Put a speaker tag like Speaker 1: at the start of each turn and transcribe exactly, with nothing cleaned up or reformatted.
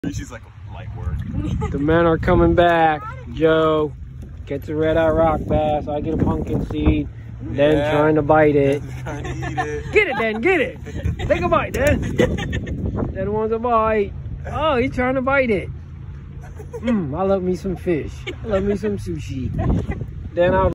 Speaker 1: She's like light work.
Speaker 2: The men are coming back. Joe gets a red eye rock bass. I get a pumpkin seed. Then
Speaker 1: Yeah.
Speaker 2: trying to bite it.
Speaker 1: Trying to eat it.
Speaker 2: Get it, then. Get it. Take a bite, then. Then wants a bite. Oh, he's trying to bite it. Mmm, I love me some fish. I love me some sushi. Then I'll